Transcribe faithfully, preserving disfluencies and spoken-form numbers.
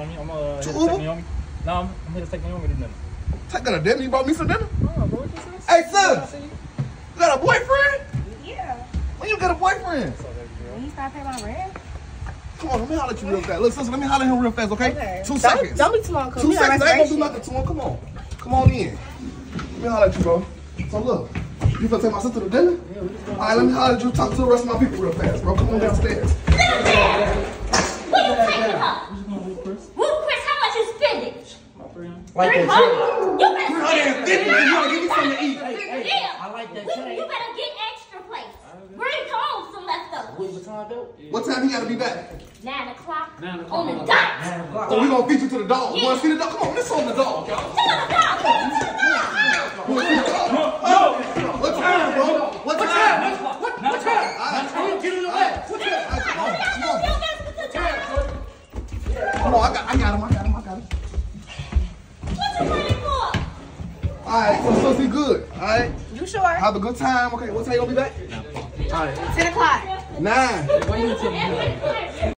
me. I'm uh, To here to Uber? take Naomi. No, I'm, I'm here to take Naomi to dinner. Taking a dinner? You brought me some dinner? Oh, bro, what this is? Hey, son. You got a boyfriend? Yeah. When you got a boyfriend? When you start paying my rent? Come on, let me holler at you real fast. Look, sister, let me holler at him real fast, okay? Okay. Two Don't, seconds. don't be too long, cause Two we got seconds. I ain't gonna do reservation. nothing to him. Come on. Come on in. Let me holler at you, bro. So look, you finna take my sister to dinner? All right, let me holler at you. Talk to the rest of my people real fast, bro. Come on downstairs. Little man! Where you taking her? Whoop, Chris, how much you spending? Like Three that hundred? You better three hundred fifty. You gotta give me something to eat. Yeah. I like that We- chain. You better get extra plates. Bring home some leftovers. Louis Vuitton belt? What time he gotta be back? Nine o'clock Nine o'clock. on the dot. Nine o'clock. Oh, we gonna feed you to the dog. You wanna see the dog? Come on, let's on the dog, y'all. To the dot. To the dot. You wanna see the dog? Oh, what time, bro? What time? What? What time? I'm gonna get in the way. What time? All right, come on, come on. You guys get the dot. Come on, I got, I got him, I got him, I got him. What you waiting for? All right, so, so be good. All right, You sure? have a good time. Okay, what time you gonna be back? ten o'clock. Nine. Why you